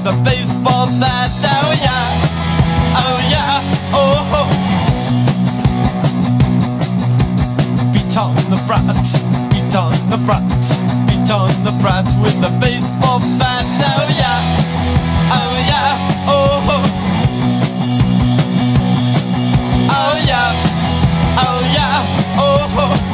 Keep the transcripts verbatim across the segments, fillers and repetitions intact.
a baseball bat. Oh yeah, oh yeah, oh ho. Beat on the brat, beat on the brat, beat on the brat with a baseball bat. Oh yeah, oh yeah, oh ho. Oh yeah, oh yeah, oh ho.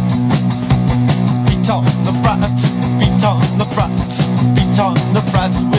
Beat on the brat, beat on the brat, beat on the brat.